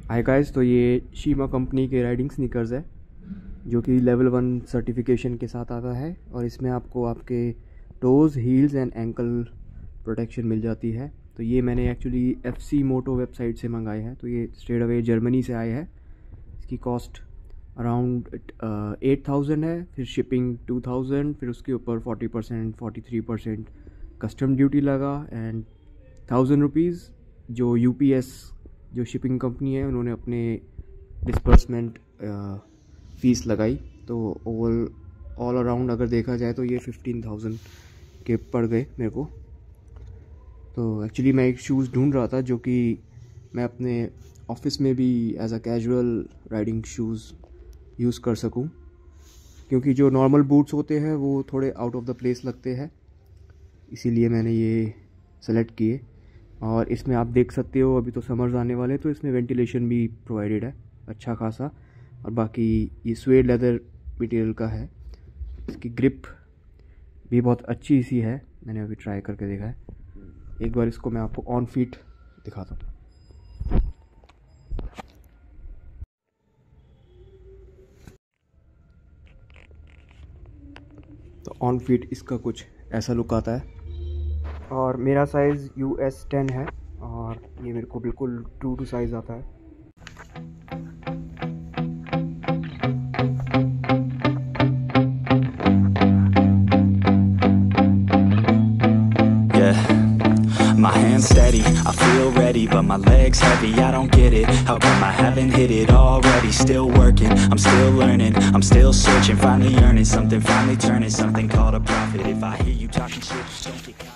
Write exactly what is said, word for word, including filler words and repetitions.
हाय guys, तो ये शीमा कंपनी के राइडिंग स्नीकर्स है जो कि लेवल वन सर्टिफिकेशन के साथ आता है और इसमें आपको आपके toes, heels and ankle protection मिल जाती है। तो ये मैंने actually F C Moto website से मंगाए हैं। तो ये स्ट्रेट अवे जर्मनी से आए हैं। इसकी कॉस्ट अराउंड एट थाउजेंड है, फिर शिपिंग टू थाउजेंड, फिर उसके ऊपर forty percent forty three percent custom duty लगा एंड थाउजेंड रुपीज़ जो यू पी एस जो शिपिंग कंपनी है उन्होंने अपने डिस्पर्समेंट फ़ीस लगाई। तो ओवल ऑल अराउंड अगर देखा जाए तो ये फिफ्टीन थाउजेंड के पड़ गए मेरे को। तो एक्चुअली मैं एक शूज़ ढूंढ रहा था जो कि मैं अपने ऑफिस में भी as a casual riding shoes use कर सकूं, क्योंकि जो नॉर्मल बूट्स होते हैं वो थोड़े आउट ऑफ द प्लेस लगते हैं, इसीलिए मैंने ये सेलेक्ट किए। और इसमें आप देख सकते हो अभी तो समर्स आने वाले हैं तो इसमें वेंटिलेशन भी प्रोवाइडेड है अच्छा खासा। और बाकी ये स्वेड लेदर मटेरियल का है। इसकी ग्रिप भी बहुत अच्छी सी है, मैंने अभी ट्राई करके देखा है। एक बार इसको मैं आपको ऑन फीट दिखाता हूँ। तो ऑन फीट इसका कुछ ऐसा लुक आता है और मेरा साइज़ यू एस टेन है और ये मेरे को बिल्कुल ट्रू टू साइज़ आता है। My hands steady, I feel ready, but my legs heavy, I don't get it. How come I haven't hit it already? Still working, I'm still learning, I'm still searching, finally earning something, finally turning something called a profit. If I hear you talking shit, just don't get